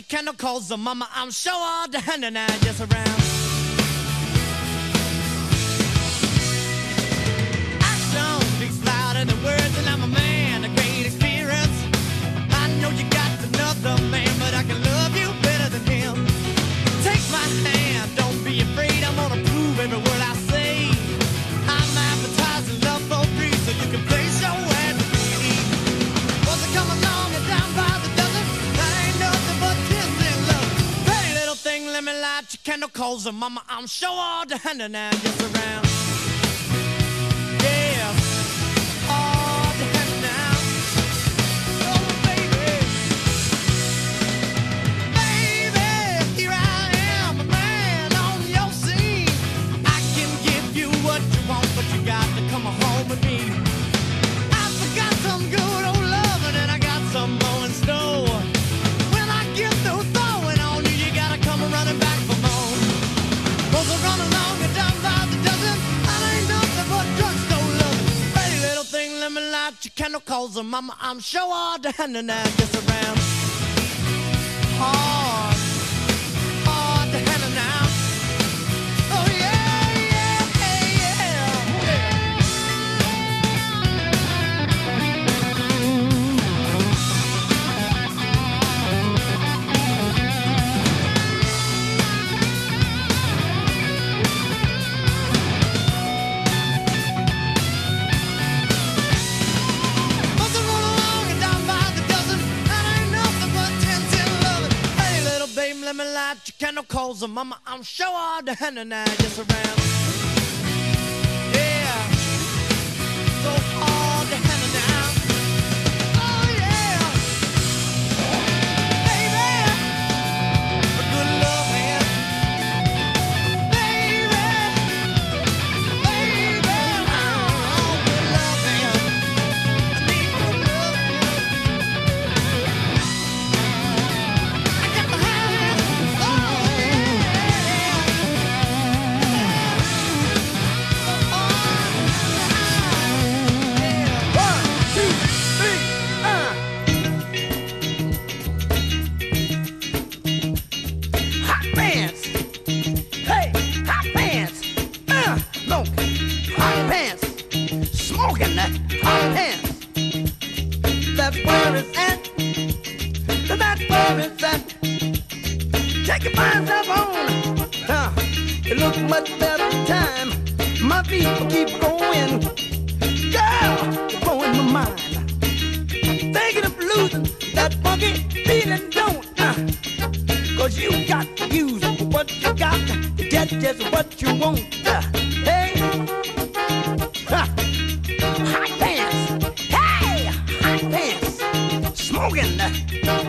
your candle, cause mama, I'm sure all the hand and I just around. Action speaks louder than words, and I'm a man, a great experience. I know you got another man, but I can love you better than him. Take my hand, don't be afraid, I'm gonna prove every word I say. I'm advertising love for free, so you can place your ad to me. Was it come along and down by the dozen? That ain't nothing but kiss and love. Pretty little thing, let me light your candle, cause mama, I'm sure all the hand and I just around. Yeah, all the hand now. Oh, baby. Baby, here I am, a man on your scene. I can give you what you want, but you got to come home with me. I forgot some good old loving, and I got some more in store. When I get through throwing on you, you gotta come running back for more. Cause I run along and down by the dozen. I ain't nothing but drugstore loving. Pretty little thing, let me light your candle, cause mama, I'm sure all the hand and I just around. Hard, hard to handle now. Oh yeah, yeah, yeah. Must have run along and down by the dozen. That ain't nothing but 10 loving. Hey, little baby, let me light your candle, cause mama, I'm sure all the hand and I just around. Yeah, so hard to handle now. Oh yeah, baby, a good love man. Baby, baby, oh, good love man. I need good love man. I got to have it. Oh hot pants. Hey, hot pants. No, hot pants. Smoking that hot pants. That's where it's at. That's where it's at. Take your mind up on. It looks much better time. My feet will keep going. Girl, you're blowing my mind. Thinking of losing that funky feeling, don't. Cause you got to use what you got to get just what you want. Hey, hot pants. Hey, hot pants. Smoking